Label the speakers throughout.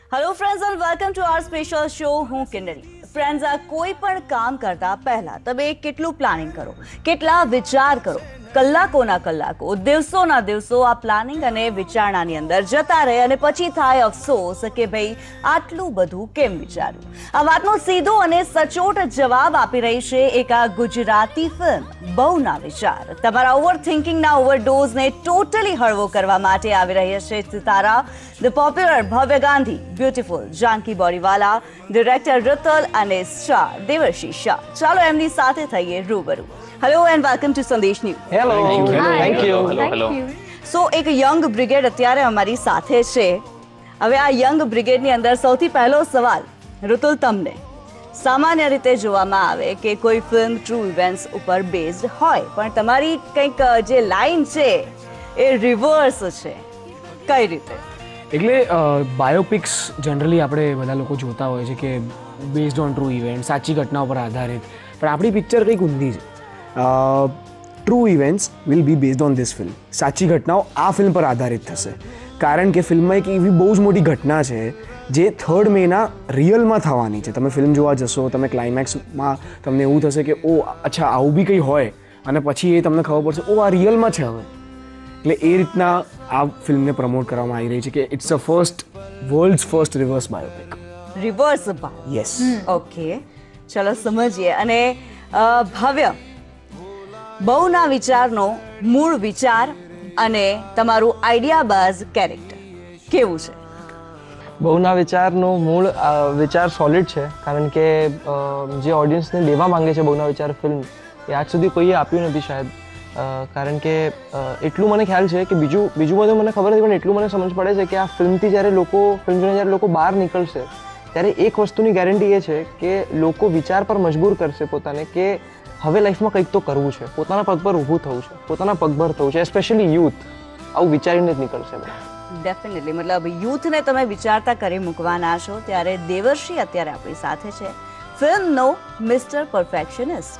Speaker 1: Hello friends and welcome to our special show હું Kinnari. Friends, આ કોઈ પણ કામ કરતા પહેલા તમે કેટલું પ્લાનિંગ કરો, કેટલા વિચાર કરો, કલાકોના કલાકો, દિવસોના દિવસો આ પ્લાનિંગ અને વિચારણાની અંદર જતા રહે અને પછી થાય અફસોસ કે ભાઈ આટલું બધું કેમ વિચાર્યું. આ વાતનો સીધો અને સચોટ જવાબ આપી રહી છે એક આ ગુજરાતી ફિલ્મ બહુ ના વિચાર. તમારા ઓવર થિંકિંગના ઓવરડોઝને ટોટલી હળવો કરવા માટે આવી રહી છે સિતારા, the popular Bhavya Gandhi, beautiful Janki Boriwala, director Ritul અને સ્ટાર દેવર્ષી શાહ. ચાલો એમની સાથે થઈએ રૂબરૂ. Hello and welcome to Sandesh news.
Speaker 2: Hello, thank you. Hello.
Speaker 1: So એક યંગ બ્રિગેડ અત્યારે અમારી સાથે છે. હવે આ યંગ બ્રિગેડની અંદર સૌથી પહેલો સવાલ ઋતુલ તમને. સામાન્ય રીતે જોવામાં આવે કે કોઈ ફિલ્મ ટ્રુ ઇવેન્ટ્સ ઉપર બેઝડ હોય, પણ તમારી કંઈક જે લાઈન છે એ રિવર્સ છે. કઈ રીતે?
Speaker 2: એટલે બાયોપિક્સ જનરલી આપણે બધા લોકો જોતા હોય છે કે બેઝડ ઓન ટ્રુ ઇવેન્ટ, સાચી ઘટનાઓ પર આધારિત, પણ આપણી પિક્ચર કંઈક ઊંધી છે. True events will be based on this film. સાચી ઘટનાઓ આ ફિલ્મ પર આધારિત થશે, કારણ કે ફિલ્મમાં એક એવી બહુ જ મોટી ઘટના છે જે 3rd મેના રિયલમાં થવાની છે. તમે ફિલ્મ જોવા જશો, તમે ક્લાઇમેક્સમાં તમને એવું થશે કે ઓ અચ્છા આવું બી કંઈ હોય, અને પછી એ તમને ખબર પડશે ઓ આ રિયલમાં છે. હવે એટલે એ રીતના આ ફિલ્મને પ્રમોટ કરવામાં આવી રહી છે કે it's a world's first reverse biopic.
Speaker 1: Reverse bio.
Speaker 2: Yes.
Speaker 1: Okay, ચલો સમજીએ. અને ભવ્ય, બહુના વિચારનો મૂળ વિચાર અને તમારું આઈડિયાબાઝ કેરેક્ટર કેવું છે?
Speaker 3: બહુના વિચારનો મૂળ વિચાર સોલિડ છે, કારણ કે જે ઓડિયન્સને લેવા માંગે છે બહુના વિચાર ફિલ્મ, એ આજ સુધી કોઈએ આપ્યું નથી શાયદ. કારણ કે એટલું મને ખ્યાલ છે કે બીજું બધું મને ખબર નથી, પણ એટલું મને સમજ પડે છે કે આ ફિલ્મથી ફિલ્મ જોઈને જ્યારે લોકો બહાર નીકળશે ત્યારે એક વસ્તુની ગેરંટી એ છે કે લોકો વિચાર પર મજબૂર કરશે પોતાને કે હવે લાઈફમાં કંઈક તો કરવું છે, પોતાના પગ પર ઊભું થવું છે, પોતાના પગભર થવું છે. એસ્પેશિયલી યુથ આવું વિચારીને જ નીકળશે.
Speaker 1: ડેફિનેટલી, મતલબ યુથને તમે વિચારતા કરી મૂકવાના છો. ત્યારે દેવર્ષી અત્યારે આપણી સાથે છે, ફિલ્મનો મિસ્ટર પરફેક્શનિસ્ટ,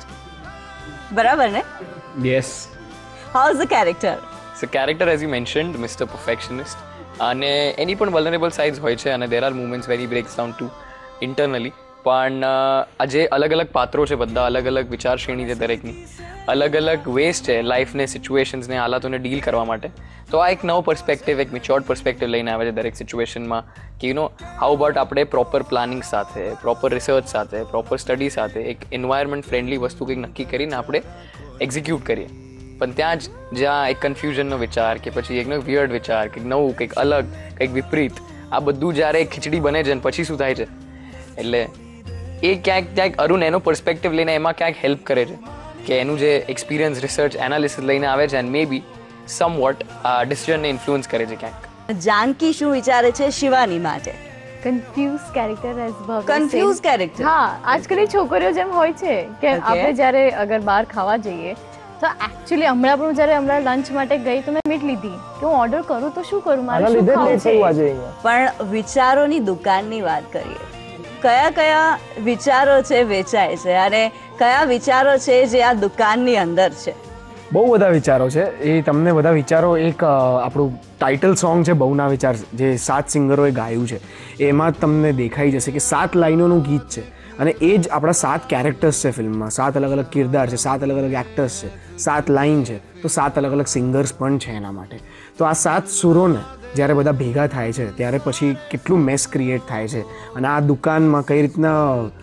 Speaker 1: બરાબર ને?
Speaker 4: Yes.
Speaker 1: How is the character?
Speaker 4: So character, as you mentioned, Mr. Perfectionist. અને એની પણ vulnerable sides હોય છે, અને there are moments where he breaks down too internally. પણ આજે અલગ અલગ પાત્રો છે, બધા અલગ અલગ વિચાર શ્રેણી છે, દરેકની અલગ અલગ વેઝ છે લાઈફને, સિચ્યુએશન્સને, હાલાતોને ડીલ કરવા માટે. તો આ એક નવો પર્સપેક્ટિવ, એક મેચ્યોર્ડ પર્સપેક્ટિવ લઈને આવે છે દરેક સિચ્યુએશનમાં કે હાઉ અબાઉટ આપણે પ્રોપર પ્લાનિંગ સાથે, પ્રોપર રિસર્ચ સાથે, પ્રોપર સ્ટડી સાથે એક એન્વાયરમેન્ટ ફ્રેન્ડલી વસ્તુ કંઈક નક્કી કરીને આપણે એક્ઝિક્યુટ કરીએ. પણ ત્યાં જ જ્યાં એક કન્ફ્યુઝનનો વિચાર કે પછી એક વિયર્ડ વિચાર, કંઈક નવું, કંઈક અલગ, કંઈક વિપરીત, આ બધું જ્યારે ખીચડી બને છે ને પછી શું થાય છે, એટલે એ ક્યાંક અરુણ એનો પર્સપેક્ટિવ લઈને એમાં ક્યાંક હેલ્પ કરે છે કે એનું જે એક્સપિરિયન્સ, રિસર્ચ, એનાલિસિસ લઈને આવે છે એન્ડ મે બી સમવોટ ડિસિઝનને ઇન્ફ્લુઅન્સ કરે છે ક્યાંક.
Speaker 1: જાનકી શું વિચારે છે શિવાની માટે?
Speaker 5: Confuse character as Bhavya.
Speaker 1: Confuse character?
Speaker 5: હા, આજકાલની છોકરીઓ જેમ હોય છે કે આપણે જ્યારે અગર બહાર ખાવા જઈએ તો એકચ્યુઅલી હમણાં લંચ માટે ગઈ તો મેં મીટ લીધી કે હું ઓર્ડર કરું તો શું કરું, મારે શું ખાવું છે.
Speaker 1: પણ વિચારોની દુકાનની વાત કરીએ, કયા વિચારો છે વેચાય છે અને કયા વિચારો છે જે આ દુકાનની અંદર છે?
Speaker 2: બહુ બધા વિચારો છે. એ તમને બધા વિચારો, એક આપણું ટાઇટલ સોંગ છે બહુના વિચાર, જે 7 સિંગરોએ ગાયું છે, એમાં તમને દેખાઈ જશે કે 7 લાઈનોનું ગીત છે, અને એ જ આપણા 7 કેરેક્ટર્સ છે ફિલ્મમાં. 7 અલગ અલગ કિરદાર છે, 7 અલગ અલગ એક્ટર્સ છે, 7 લાઈન છે, તો 7 અલગ અલગ સિંગર્સ પણ છે એના માટે. તો આ 7 સુરોને જ્યારે બધા ભેગા થાય છે ત્યારે પછી કેટલું મેસ ક્રિએટ થાય છે, અને આ દુકાનમાં કઈ રીતના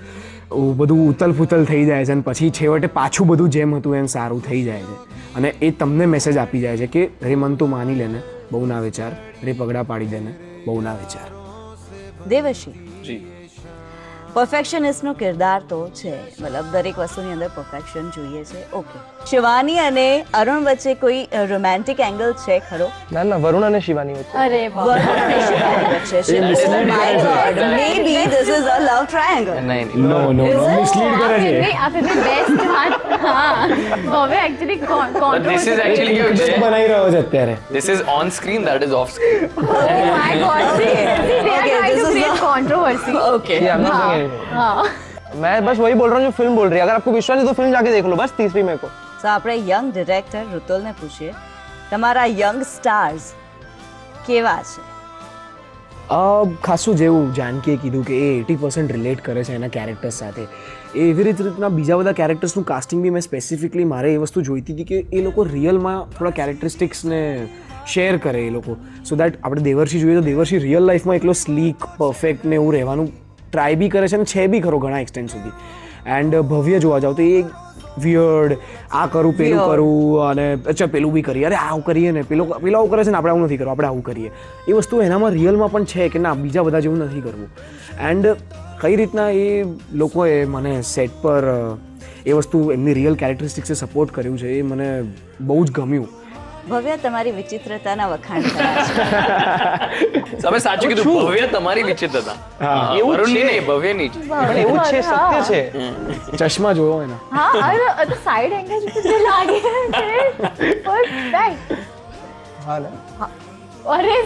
Speaker 2: બધું ઉથલ-ફૂથલ થઈ જાય છે, અને પછી છેવટે પાછું બધું જેમ હતું એમ સારું થઈ જાય છે. અને એ તમને મેસેજ આપી જાય છે કે રે મન તું માની લેને બહુ ના વિચાર, રે પગડા પાડી દેને બહુ ના વિચાર.
Speaker 1: દેવર્ષી
Speaker 4: જી,
Speaker 1: પરફેક્શનિસ્ટનો કિરદાર તો છે, મતલબ દરેક વસ્તુની અંદર પરફેક્શન જોઈએ છે. ઓકે, શિવાની અને અરુણ વચ્ચે કોઈ રોમેન્ટિક એંગલ છે ખરો?
Speaker 3: ના, વરુણ અને શિવાની વચ્ચે.
Speaker 5: અરે
Speaker 1: વરુણ અને શિવાની વચ્ચે છે. Oh my God, maybe this is a love triangle.
Speaker 2: નો મિસલીડ કરે છે.
Speaker 5: નહીં, આ ફિલ્મની બેસ્ટ વાત. હા, હવે actually
Speaker 4: but this is actually
Speaker 2: Just બનાવી રહ્યો છે અત્યારે.
Speaker 4: this is on screen, that is off screen.
Speaker 5: Oh my God, see, they are trying to create controversy.
Speaker 1: Okay.
Speaker 3: I'm not doing anything.
Speaker 5: हाँ.
Speaker 3: मैं बस वही बोल रहा हूँ जो फिल्म बोल रही है. अगर आपको विश्वास है तो फिल्म जाके देख लो बस 30वीं मई को.
Speaker 1: તો આપણે યંગ ડિરેક્ટર ઋતુલને પૂછીએ, તમારા યંગ સ્ટાર્સ કેવા છે?
Speaker 2: ખાસું જેવું જાનકીએ કીધું કે એ 80% રિલેટ કરે છે એના કેરેક્ટર્સ સાથે એવી રીતના બીજા બધા કેરેક્ટર્સનું કાસ્ટિંગ બી મેં સ્પેસિફિકલી મારે એ વસ્તુ જોઈતી હતી કે એ લોકો રિયલમાં થોડા કેરેક્ટરિસ્ટિક્સને શેર કરે એ લોકો સો દેટ આપણે દેવર્ષી જોઈએ તો દેવર્ષી રિયલ લાઈફમાં એકલો સ્લીક પરફેક્ટ ને એવું રહેવાનું ટ્રાય બી કરે છે અને છે બી ખરો ઘણા એક્સટેન્ટ સુધી એન્ડ ભવ્ય જોવા જાવ તો એ વિયર્ડ આ કરું પેલું કરું અને અચ્છા પેલું બી કરીએ અરે આવું કરીએ ને પેલો આવું કરે છે ને આપણે આવું નથી કરવું આપણે આવું કરીએ એ વસ્તુ એનામાં રિયલમાં પણ છે કે ના બીજા બધા જેવું નથી કરવું એન્ડ કઈ રીતના એ લોકોએ મને સેટ પર એ વસ્તુ એમની રિયલ કેરેક્ટરિસ્ટિક્સે સપોર્ટ કર્યું છે એ મને બહુ જ ગમ્યું
Speaker 1: ભવ્ય તમારી વિચિત્રતાના વખાણ કર્યા છે
Speaker 4: તમે સાચું કીધું ભવ્ય તમારી વિચિત્રતા વરુણની નહીં ભવ્યની જ
Speaker 3: પણ એવું છે સત્ય છે
Speaker 2: ચશ્મા જોયો એના
Speaker 5: હા અરે સાઈડ એંગલ જે લાગે છે પરફેક્ટ
Speaker 3: હા ને
Speaker 5: અરે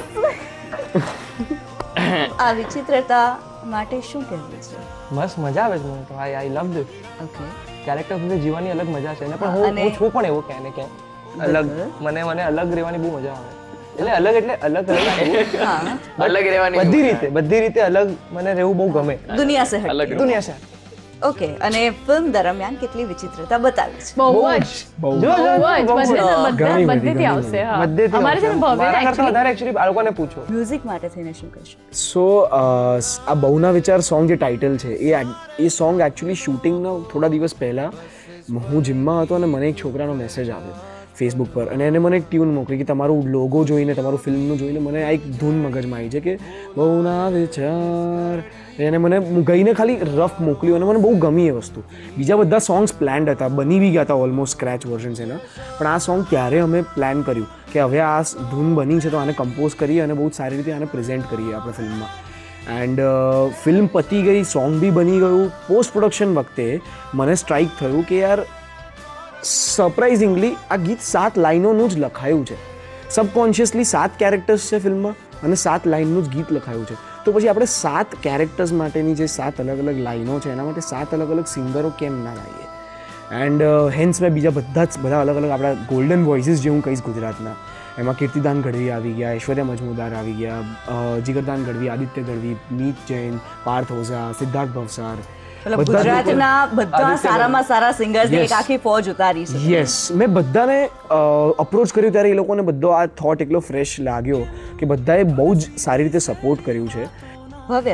Speaker 1: આ વિચિત્રતા માટે શું કહેવું છે
Speaker 3: મસ્ત મજા આવે છે મને તો I love this
Speaker 1: okay
Speaker 3: character સાથે જીવવાની અલગ મજા છે અને પણ હું છું પણ એવો ક્યાં ને ક્યાં અલગ મને અલગ રહેવાની બહુ મજા આવે એટલે અલગ
Speaker 4: અલગ રહેવાની
Speaker 3: બધી રીતે અલગ મને રહેવું બહુ ગમે
Speaker 1: દુનિયા સે હટ
Speaker 4: અલગ
Speaker 3: દુનિયા છે
Speaker 1: ઓકે અને ફિલ્મ દરમિયાન કેટલી વિચિત્રતા બતાવી છે
Speaker 5: બહુ જ બધેથી આવશે હા
Speaker 3: બધેથી
Speaker 5: અમારે છે ને
Speaker 3: મારા કરતા
Speaker 5: ભવ્ય
Speaker 3: વધારે એકચ્યુઅલી બાળકોને પૂછો
Speaker 1: મ્યુઝિક માટે થઈને શું કહેશો
Speaker 2: સો આ બહુના વિચાર સોંગ જે ટાઇટલ છે એ સોંગ એકચ્યુઅલી શૂટિંગના થોડા દિવસ પહેલાં હું જિમમાં હતો અને મને એક છોકરાનો મેસેજ આવ્યો ફેસબુક પર અને એને મને એક ટ્યુન મોકલી કે તમારું લોગો જોઈને તમારું ફિલ્મનું જોઈને મને આ એક ધૂન મગજમાં આવી છે કે બહુના વિચાર એને મને ગઈને ખાલી રફ મોકલ્યું અને મને બહુ ગમી એ વસ્તુ બીજા બધા સોંગ્સ પ્લાન્ડ હતા બની બી ગયા હતા ઓલમોસ્ટ સ્ક્રેચ વર્ઝન્સ એના પણ આ સોંગ ત્યારે અમે પ્લાન કર્યું કે હવે આ ધૂન બની છે તો આને કમ્પોઝ કરીએ અને બહુ જ સારી રીતે આને પ્રેઝન્ટ કરીએ આપણે ફિલ્મમાં એન્ડ ફિલ્મ પતી ગઈ સોંગ બી બની ગયું પોસ્ટ પ્રોડક્શન વખતે મને સ્ટ્રાઇક થયું કે યાર સરપ્રાઇઝિંગલી આ ગીત 7 લાઇનોનું જ લખાયું છે સબકોન્શિયસલી 7 કેરેક્ટર્સ છે ફિલ્મમાં અને 7 લાઇનનું જ ગીત લખાયું છે તો પછી આપણે 7 કેરેક્ટર્સ માટેની જે 7 અલગ અલગ લાઇનો છે એના માટે 7 અલગ અલગ સિંગરો કેમ ના લાવીએ એન્ડ હેન્સ મેં બીજા બધા અલગ અલગ આપણા ગોલ્ડન વોઇસીસ જે હું કહીશ ગુજરાતના એમાં કીર્તિદાન ગઢવી આવી ગયા ઐશ્વર્યા મજમુદાર આવી ગયા જીગરદાન ગઢવી આદિત્ય ગઢવી મીત જૈન પાર્થ ઓઝા સિદ્ધાર્થ ભવસાર
Speaker 1: ગુજરાતના બધા સારામાં સારા સિંગર્સની એક આખી ફોજ ઉતારી છે
Speaker 2: યસ મેં બધાને અપ્રોચ કર્યું ત્યારે એ લોકોને બધો આ થોટ એટલો ફ્રેશ લાગ્યો કે બધાએ બહુ જ સારી રીતે સપોર્ટ કર્યું છે
Speaker 1: ભવ્ય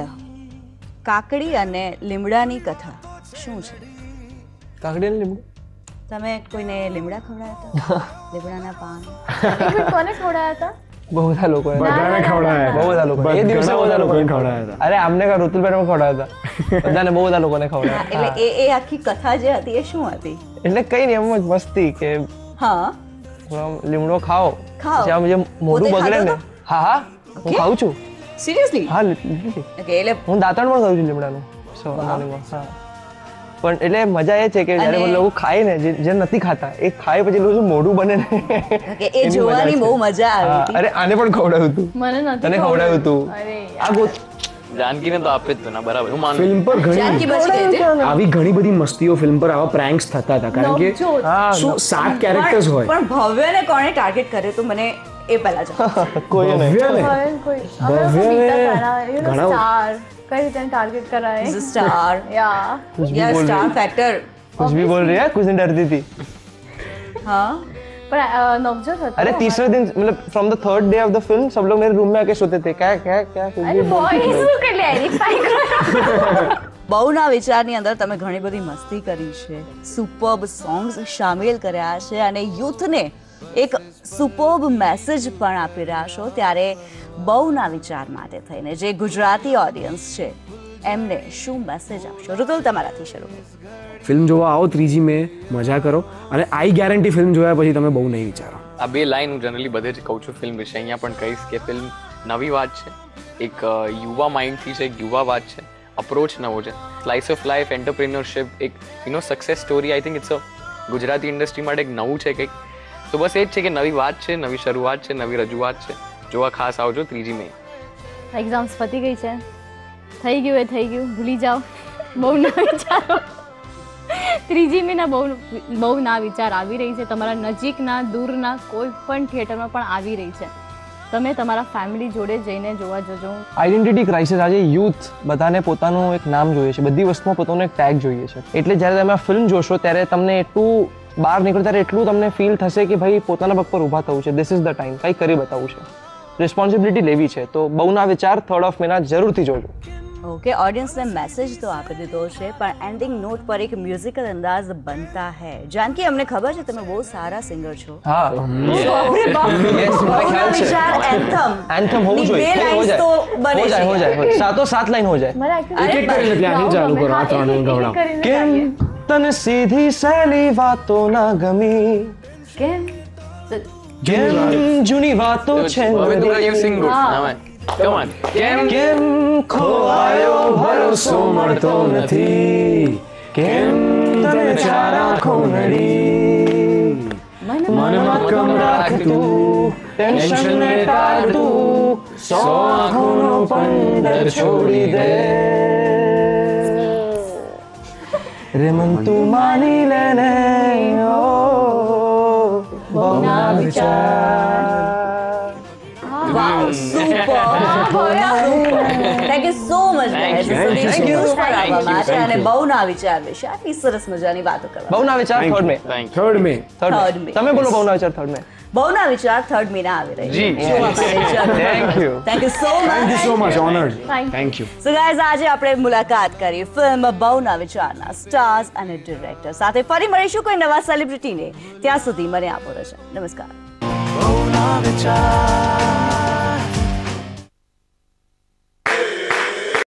Speaker 1: કાકડી અને લીમડાની કથા શું છે
Speaker 3: કાકડી અને લીંબુ
Speaker 1: તમે કોઈને લીમડા ખવડાવ્યા હતા લીમડાના પાન
Speaker 5: કોને ખવડાયા હતા
Speaker 3: બહુ બધા લોકો
Speaker 2: બધાને ખવડાયા
Speaker 3: બહુ બધા લોકો એ દિવસે બહુ બધા લોકોને
Speaker 2: ખવડાયા હતા
Speaker 3: અરે આમને કા ઋતુલબેન ખવડાવ્યા હતા બધાને બહુ બધા લોકોને ખવડાવ્યા
Speaker 1: એટલે એ આખી કથા જે હતી એ શું હતી
Speaker 3: એટલે કઈ નહીં એમ જ મસ્તી કે
Speaker 1: હા
Speaker 3: લીમડો ખાઓ
Speaker 1: ખાઓ.
Speaker 3: પછી આમ જે મોઢું
Speaker 1: પોતે
Speaker 3: બગડે
Speaker 1: ખાધો
Speaker 3: ને હા હું ખાઉં છું
Speaker 1: સિરિયસલી
Speaker 3: હા
Speaker 1: ઓકે એટલે
Speaker 3: હું દાંતણ પણ ખાઉં છું લીમડાનું મોર્નિંગમાં હા પણ એટલે મજા એ છે કે જ્યારે
Speaker 1: અને-
Speaker 3: લોકો ખાય ને જે નથી ખાતા એ ખાય પછી લોકો મોઢું બને ને
Speaker 1: કે એ જોવાની બહુ મજા આવી હતી
Speaker 3: અરે આને પણ ખવડાવ્યું હતું
Speaker 5: મને નથી
Speaker 3: તને ખવડાવ્યું હતું
Speaker 5: અરે
Speaker 3: આ ગોત
Speaker 4: જાનકીને તો આપે જ તો ના બરાબર હું માનું
Speaker 2: ફિલ્મ પર
Speaker 1: જાનકી
Speaker 2: ઘણી
Speaker 1: બચી ગઈ છે
Speaker 2: આવી ઘણી બધી મસ્તીઓ ફિલ્મ પર આવા પ્રેન્ક્સ થતા હતા કારણ કે
Speaker 5: નવજોત.
Speaker 3: હા
Speaker 2: શું 7 કેરેક્ટર્સ હોય
Speaker 1: પણ ભવ્યને કોણે ટાર્ગેટ કર્યો તો મને એ પહેલા જણાવો.
Speaker 3: કોઈ નહીં
Speaker 2: ભવ્યને
Speaker 5: કોઈ
Speaker 2: ઘણા-
Speaker 5: સ્ટાર કઈ રીતે ટાર્ગેટ કરાય
Speaker 1: He's a star.
Speaker 5: યા
Speaker 3: कुछ भी
Speaker 1: Yeah,
Speaker 3: बोल
Speaker 1: star
Speaker 3: रही है
Speaker 1: factor.
Speaker 3: कुछ भी बोल रही है कुछ दिन डरती थी
Speaker 1: हाँ
Speaker 5: પણ नवजोत હતો
Speaker 3: अरे तीसरे दिन मतलब from the third day of the film सब लोग मेरे रूम में आके सोते थे क्या क्या क्या कुछ
Speaker 5: અરે
Speaker 3: भी बोल
Speaker 5: બોય શું કે ક્લેરિફાઈ
Speaker 1: બહુના વિચારની અંદર તમે ઘણી બધી મસ્તી કરી છે સુપર્બ સોંગ્સ શામેલ કર્યા છે અને યુથને એક સુપર્બ મેસેજ પણ આપી રહ્યા છો ત્યારે બહુના વિચાર માટે થઈને જે ગુજરાતી ઓડિયન્સ છે એમને શું મેસેજ આપશો ઋતુલ તમારાથી શરૂ
Speaker 2: ફિલ્મ જોવા આવો 3G મે મજા કરો અને આઈ ગેરંટી ફિલ્મ જોયા પછી તમે બહુ નહીં વિચારો
Speaker 4: આ બે લાઈન હું જનરલી બધે જ કહું છું ફિલ્મ વિશે અહીંયા પણ કહીશ કે ફિલ્મ નવી વાત છે એક યુવા માઇન્ડથી છે એક યુવા વાત છે અપ્રોચ નવો છે સ્લાઇસ ઓફ લાઈફ એન્ટરપ્રિન્યોરશિપ એક success story I think it's a Gujarati industry માટે એક નવું છે કંઈક તો બસ એ જ છે કે નવી વાત છે નવી શરૂઆત છે નવી રજૂઆત છે જોવા ખાસ આવજો 3G મે
Speaker 5: એક્ઝામ્સ પતી ગઈ છે થઈ ગયું એ થઈ ગયું ભૂલી જાઓ બહુ ના વિચારો 3G ના બહુ ના વિચાર આવી રહી છે તમારા નજીકના દૂરના કોઈ પણ થિયેટરમાં પણ આવી રહી છે તમે તમારા ફેમિલી જોડે જઈને જોવા જજો.
Speaker 3: Identity crisis. આજે યુથ બધાને પોતાનું એક નામ જોઈએ છે, બધી વસ્તુમાં પોતાનો એક ટેગ જોઈએ છે. એટલે જ્યારે તમે આ ફિલ્મ જોશો ત્યારે તમને એટલું બહાર નીકળો ત્યારે એટલું તમને ફીલ થશે કે ભાઈ પોતાના પગ પર ઊભા થવું છે, ધીસ ઇઝ ધ ટાઈમ, કંઈ કરી બતાવવું છે, રિસ્પોન્સિબિલિટી લેવી છે. તો બહુના વિચાર 3rd of May જરૂરથી જોજો.
Speaker 1: ओके ऑडियंस ने मैसेज तो આપી દીધો છે પણ એન્ડિંગ નોટ પર એક મ્યુઝિકલ અંદાજ બનતા હૈ. जानकी અમને ખબર છે તમે બહુ સારા સિંગર છો.
Speaker 3: હા
Speaker 1: બહુના વિચાર
Speaker 3: એન્થમ હોવું જોઈએ.
Speaker 1: બે લાઈન્સ તો બને
Speaker 3: હો જાય, હો જાય. 7 લાઈન હો જાય.
Speaker 5: મને
Speaker 2: એક એક કરીને ત્યાંથી ચાલુ કરો. આ 3 ગવડાવ.
Speaker 3: કેમ તને સીધી સહેલી વાતો ના ગમી,
Speaker 5: કેમ
Speaker 3: કેમ જૂની વાતો છે
Speaker 4: you sing good. Come on.
Speaker 3: કેમ ખોવાયો ભરોસો મળતો નથી, કેમ તને ચાર આંખો નડી, મનમાં કમ રાખતું, ટેન્શન ને ટાળતું, 100 આંખોનો પંદર છોડી દે રે મન તું માની લે ને ઓ બહુના વિચાર.
Speaker 1: Wow, super. Thank you so much guys.
Speaker 4: Thank you.
Speaker 1: અને બહુના વિચાર વિશે આટલી સરસ મજાની વાતો કરવા.
Speaker 3: બહુના વિચાર 3rd May.
Speaker 4: Thank you.
Speaker 2: 3rd May.
Speaker 1: 3rd May.
Speaker 3: તમે બોલો બહુના વિચાર 3rd May.
Speaker 1: બહુના વિચાર 3rd May ના આવી રહી
Speaker 4: જી.
Speaker 3: Thank you.
Speaker 1: Thank you so much.
Speaker 2: Thank you so much. Honored.
Speaker 5: Thank you.
Speaker 1: So guys, આજે આપણે મુલાકાત કરી ફિલ્મ બહુના વિચારના સ્ટાર્સ અને ડિરેક્ટર સાથે. ફરી મળીશું કોઈ નવા સેલિબ્રિટીને. ત્યાં સુધી મને આપો રજા. નમસ્કાર.
Speaker 3: બહુના વિચાર.